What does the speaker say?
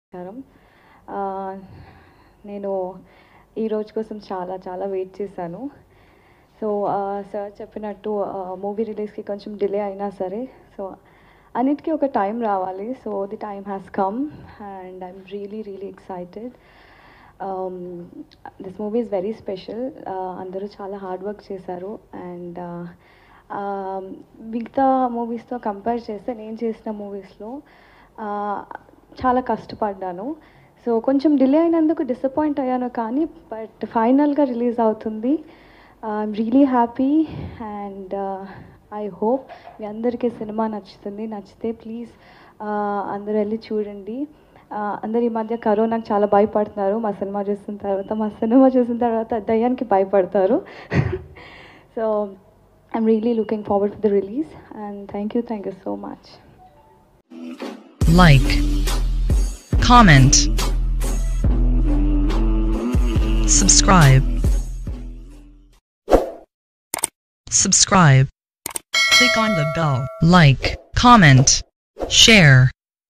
నమస్కారం. నేను ఈ రోజు కోసం చాలా చాలా వెయిట్ చేశాను. సో సార్ చెప్పినట్టు మూవీ రిలీజ్‌కి కొంచెం డిలే అయినా సరే, సో అన్నిటికీ ఒక టైం రావాలి. So the time has come and I'm really excited. This movie is very special. అందరూ చాలా హార్డ్ వర్క్ చేశారు అండ్ మిగతా మూవీస్తో కంపేర్ చేస్తే నేను చేసిన మూవీస్లో చాలా కష్టపడ్డాను. సో కొంచెం డిలే అయినందుకు డిసప్పాయింట్ అయ్యాను, కానీ బట్ ఫైనల్గా రిలీజ్ అవుతుంది. I'm really happy and I hope మీ అందరికీ సినిమా నచ్చుతుంది. నచ్చితే ప్లీజ్ అందరూ వెళ్ళి చూడండి. అందరు ఈ మధ్య కరోనాకి చాలా భయపడుతున్నారు. మా సినిమా చూసిన తర్వాత దయ్యానికి భయపడతారు. So I'm really looking forward for the release and thank you so much. Like, comment, subscribe. Click on the bell. Like, comment, share.